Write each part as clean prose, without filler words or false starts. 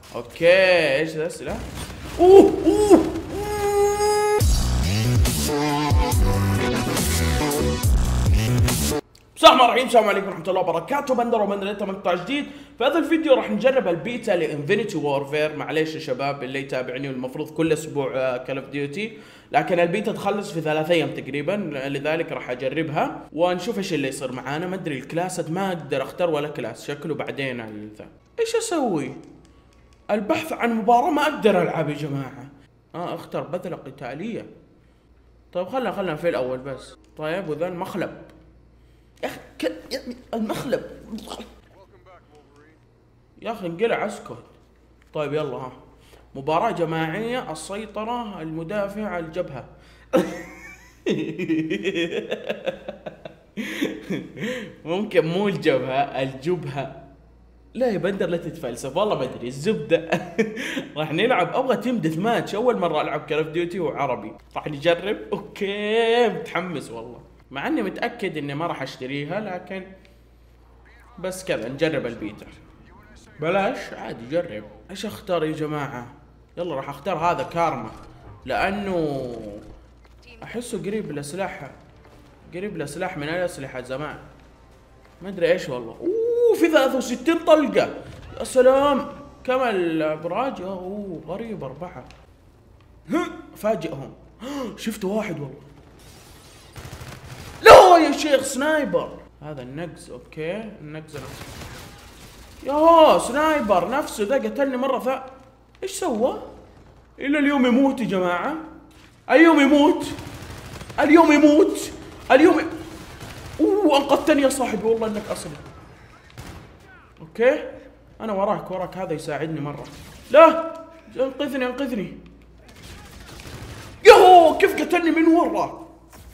اوكي ايش ذا السلاح؟ اوه اوه السلام عليكم ورحمة الله وبركاته. بندر وبندر مقطع جديد. في هذا الفيديو راح نجرب البيتا لانفينيتي وورفير. معليش يا شباب اللي يتابعني، والمفروض كل اسبوع كول اوف ديوتي، لكن البيتا تخلص في 3 ايام تقريبا، لذلك راح اجربها ونشوف ايش اللي يصير معانا. ما ادري الكلاسات ما اقدر اختار ولا كلاس، شكله بعدين ايش اسوي؟ البحث عن مباراة ما اقدر العب يا جماعة. اختار بذلة قتالية. طيب خلنا في الاول بس. طيب وذا المخلب يا اخي يعني المخلب يا اخي انقلع اسكت. طيب يلا ها، مباراة جماعية، السيطرة، المدافع، الجبهة. ممكن مو الجبهة، الجبهة. لا يا بندر لا تتفلسف، والله ما ادري الزبدة. راح نلعب، ابغى تيم ديث ماتش، اول مرة العب كول اوف ديوتي وعربي. راح نجرب. اوكي متحمس والله، مع اني متأكد اني ما راح اشتريها، لكن بس كذا نجرب البيتا. بلاش عادي جرب. ايش اختار يا جماعة؟ يلا راح اختار هذا كارما، لانه احسه قريب الاسلحة من الاسلحة زمان. ما ادري ايش والله. في 63 طلقة، يا سلام. كم الابراج؟ غريب 4. فاجئهم. شفت واحد والله. لا يا شيخ سنايبر. هذا النقز. اوكي النقز نفسه. يا سنايبر نفسه ذا قتلني مرة ايش سوى؟ الى اليوم يموت يا جماعة. اليوم يموت. انقذتني يا صاحبي، والله انك اصلي. اوكي انا وراك هذا يساعدني مرة. لا انقذني. يوه كيف قتلني من ورا.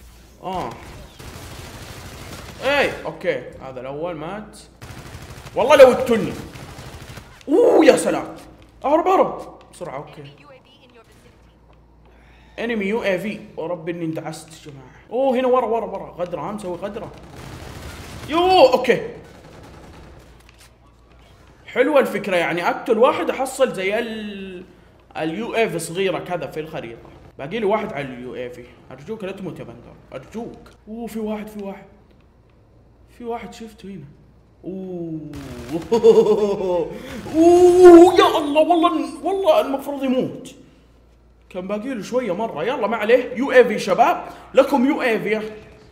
اي اوكي هذا الاول مات. والله لو اقتلني. يا سلام. اهرب بسرعة. اوكي انمي يو اي في. ورب اني اندعست يا جماعة. هنا ورا غدرة. مسوي غدرة. اوكي حلوة الفكرة، يعني اقتل واحد احصل زي اليو اي في صغيرة كذا في الخريطة. باقي لي واحد على اليو اي في. ارجوك لا تموت يا بندر ارجوك. في واحد شفته هنا. يا الله، والله المفروض يموت. كان باقي له شويه مره. يلا ما عليه. يو اي في شباب، لكم يو اي في.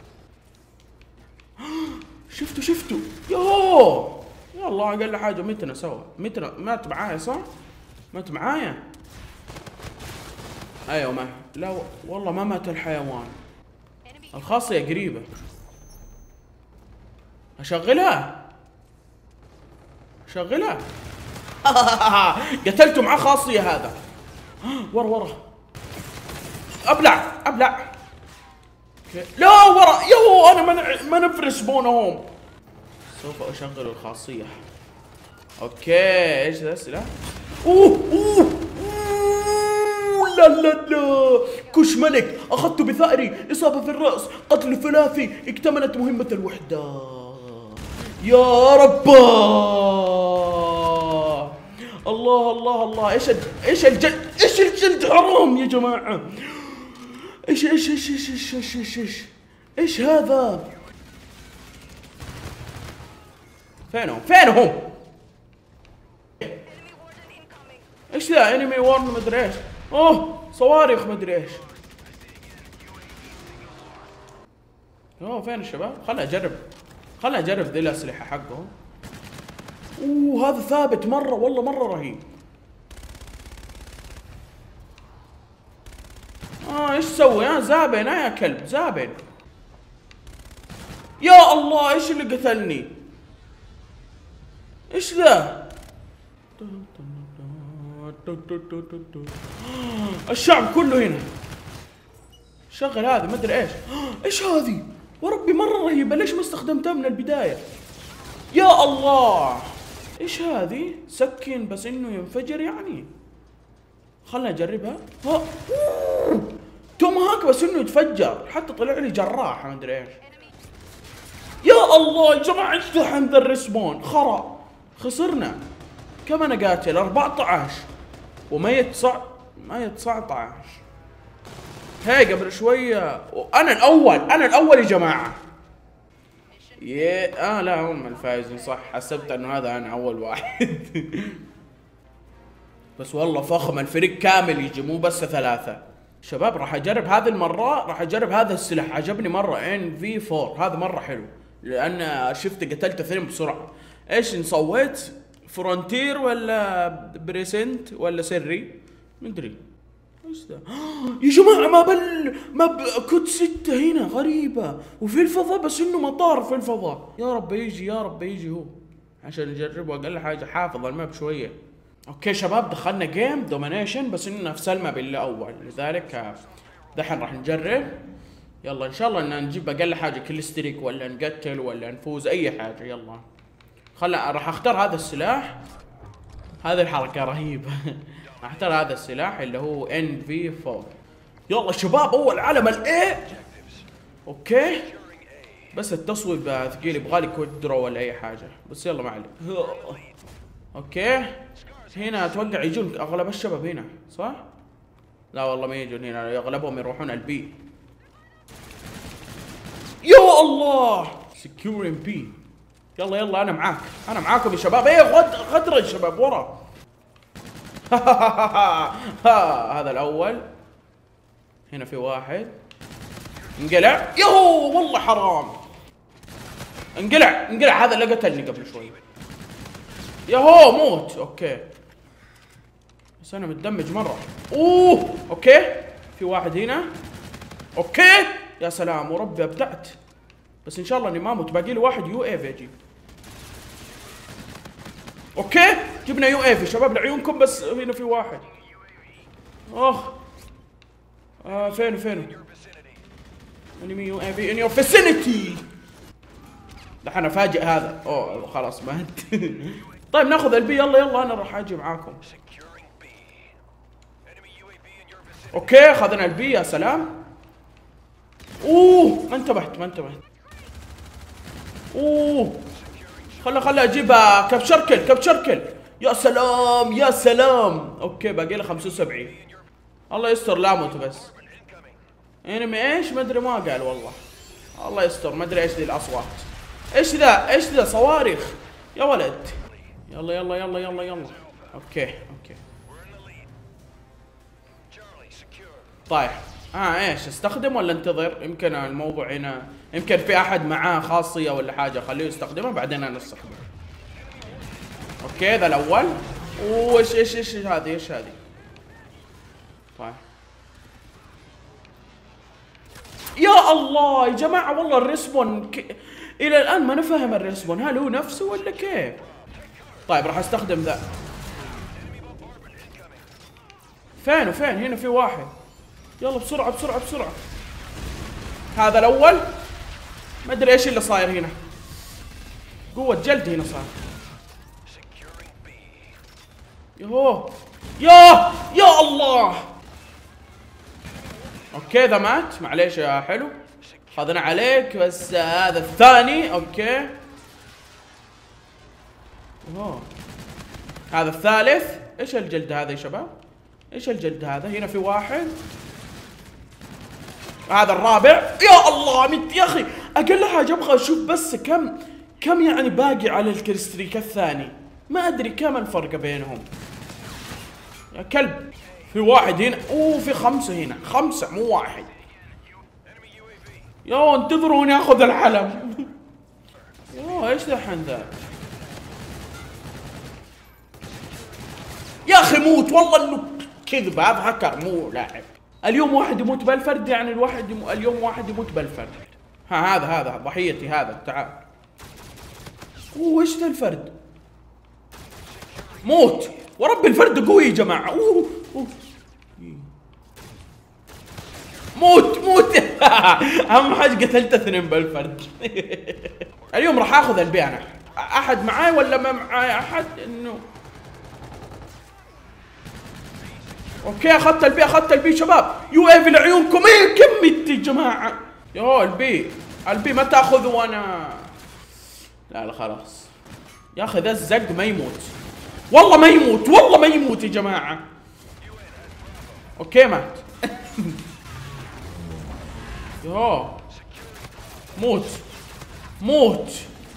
شفته. يلا اقل حاجه متنا سوا. مات معايا صح؟ مات معايا. ايوه ما لا والله ما مات الحيوان. الخاصيه قريبه. اشغلها. قتلته مع خاصيه هذا. ورا ابلع. لا ورا. انا ما نفرس بونهم. سوف اشغل الخاصيه. اوكي ايش ذا السلاح؟ لا كش ملك. اخذته بثأري. اصابه في الراس. قتل ثلاثي. اكتملت مهمه الوحده. يا رب. الله ايش الجلد حرام يا جماعة. ايش هذا؟ فينهم؟ ايش ذا؟ انمي وورن مدري ايش. صواريخ مدري ايش. فين الشباب؟ خلنا اجرب ذي الاسلحة حقهم. هذا ثابت مرة، والله مرة رهيب. ايش سوي؟ زابن يا كلب زابن. يا الله ايش اللي قتلني؟ ايش ذا؟ الشعب كله هنا. شغل هذا ما ادري ايش هذه؟ وربي مرة رهيبة، ليش ما استخدمتها من البداية؟ يا الله ايش هذه؟ سكين بس انه ينفجر يعني. خلنا اجربها. توم هاك بس انه يتفجر. حتى طلع لي جراح ما ادري ايش. يا الله يا جماعه ايش ذا ذا الريسبون؟ خرا خسرنا. كم انا قاتل؟ 14 ميت 19. هاي قبل شوية انا الاول يا جماعة. لا هم الفايزين صح، حسبت انه هذا انا اول واحد. بس والله فخم الفريق كامل يجي مو بس 3. شباب راح اجرب هذه المرة، راح اجرب هذا السلاح، عجبني مرة NV4 هذا مرة حلو، لان شفت قتلت 2 بسرعة. ايش نصوت؟ فرونتير ولا بريسنت ولا سري؟ مدري ايش ذا. يا جماعة كنت 6 هنا غريبة، وفي الفضاء بس انه مطار في الفضاء. يا رب يجي هو عشان نجربه. اقل حاجة حافظ الماب شوية. اوكي شباب دخلنا جيم دومينيشن، بس انه نفس الماب اللي اول، لذلك دحين راح نجرب. يلا ان شاء الله ان نجيب اقل حاجة كل ستريك، ولا نقتل ولا نفوز اي حاجة. يلا راح اختار هذا السلاح. هذه الحركة رهيبة. راح اختار هذا السلاح اللي هو NV4. يلا شباب اول علم الاي. اوكي بس التصويب ثقيل، يبغالي كودرو ولا اي حاجة، بس يلا ما عليك. اوكي هنا اتوقع يجون اغلب الشباب هنا صح؟ لا والله ما يجون هنا، اغلبهم يروحون البي. يا الله سكيورين بي. يلا انا معاكم يا شباب. غدر يا شباب ورا. هذا الاول. هنا في واحد انقلع. يهو والله حرام. انقلع هذا اللي قتلني قبل شوي. يهو موت. اوكي بس انا متدمج مره. اوكي في واحد هنا. اوكي يا سلام وربي ابدعت، بس ان شاء الله اني ما اموت. باقي لي واحد UAV اجيب. اوكي جبنا UAV شباب لعيونكم، بس هنا في واحد. فين انمي UAV in your vicinity. دحين افاجئ هذا. خلاص مات. طيب ناخذ البي. يلا انا راح اجي معاكم. اوكي اخذنا البي. يا سلام. ما انتبهت. خلى اجيب كبشركل. يا سلام. اوكي باقي له 75. الله يستر لا اموت بس. انمي ايش ما ادري، ما قال والله. الله يستر ما ادري ايش ذي الاصوات. ايش ذا صواريخ يا ولد. يلا. اوكي طيب ايش استخدم ولا انتظر؟ يمكن الموضوع هنا يمكن في احد معاه خاصية ولا حاجة، خليه يستخدمها بعدين انا استخدمها. اوكي ذا الاول. ايش هذه طيب يا الله يا جماعة والله الريسبون الى الان ما نفهم الريسبون، هل هو نفسه ولا كيف؟ طيب راح استخدم ذا. فين هنا في واحد. يلا بسرعة. هذا الاول. ما ادري ايش اللي صاير هنا، قوة جلد هنا صار. يا الله. اوكي ذا مات معليش يا حلو، خذنا عليك. بس هذا الثاني. اوكي هذا الثالث. ايش الجلد هذا يا شباب؟ ايش الجلد هذا؟ هنا في واحد. هذا الرابع. يا الله مت يا اخي. اقل حاجه ابغى اشوف بس كم يعني باقي على الكريستريك الثاني. ما ادري كم الفرق بينهم يا كلب. في واحد هنا. في 5 هنا. 5 مو واحد. انتظروني اخذ الحلم. ايش دحين ذا يا اخي؟ موت والله انه كذب. هذا هكر مو لاعب. اليوم واحد يموت بالفرد، يعني اليوم واحد يموت بالفرد. هذا ضحيتي هذا. تعال. ايش ذا الفرد؟ موت ورب الفرد قوي يا جماعة. موت. اهم حاجة قتلت 2 بالفرد. اليوم راح اخذ البي. انا احد معاي ولا ما معاي احد؟ انه اوكي اخذت البي شباب. UAV لعيونكم. كميت يا جماعة. البي ما تاخذ وانا لا خلاص يا اخي. ذا الزق ما يموت. والله ما يموت، والله ما يموت يا جماعة. اوكي مات. يوه موت موت.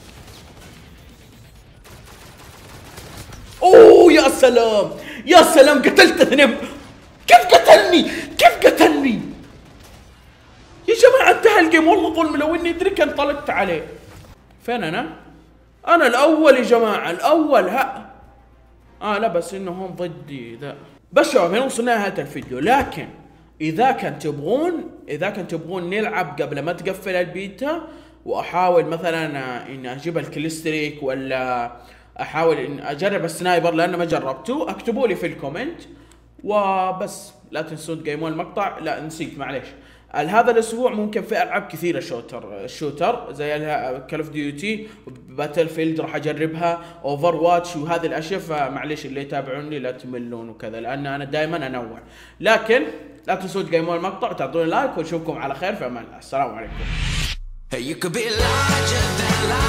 اوه يا سلام يا سلام، قتلت اثنين. كيف قتلني؟ كيف قتلني يا جماعة؟ انتهى الجيم والله ظلم، لو اني ادري كان طلقت عليه. فين انا؟ انا الاول يا جماعة، الاول. ها لا بس انهم ضدي ذا. بس شباب هنا وصلنا نهاية الفيديو، لكن اذا كنت تبغون نلعب قبل ما تقفل البيتا، واحاول مثلا اني اجيب الكليستريك، ولا احاول ان اجرب السنايبر لانه ما جربته، اكتبوا لي في الكومنت. وبس لا تنسون تقيمون المقطع. لا نسيت معليش، هذا الاسبوع ممكن في العاب كثيره الشوتر زي كول اوف ديوتي، باتل فيلد راح اجربها، اوفر واتش وهذه الاشياء. فمعليش اللي يتابعوني لا تملون وكذا، لان انا دائما انوع. لكن لا تنسوا تقيمون المقطع وتعطوني لايك، ونشوفكم على خير في امان الله. السلام عليكم.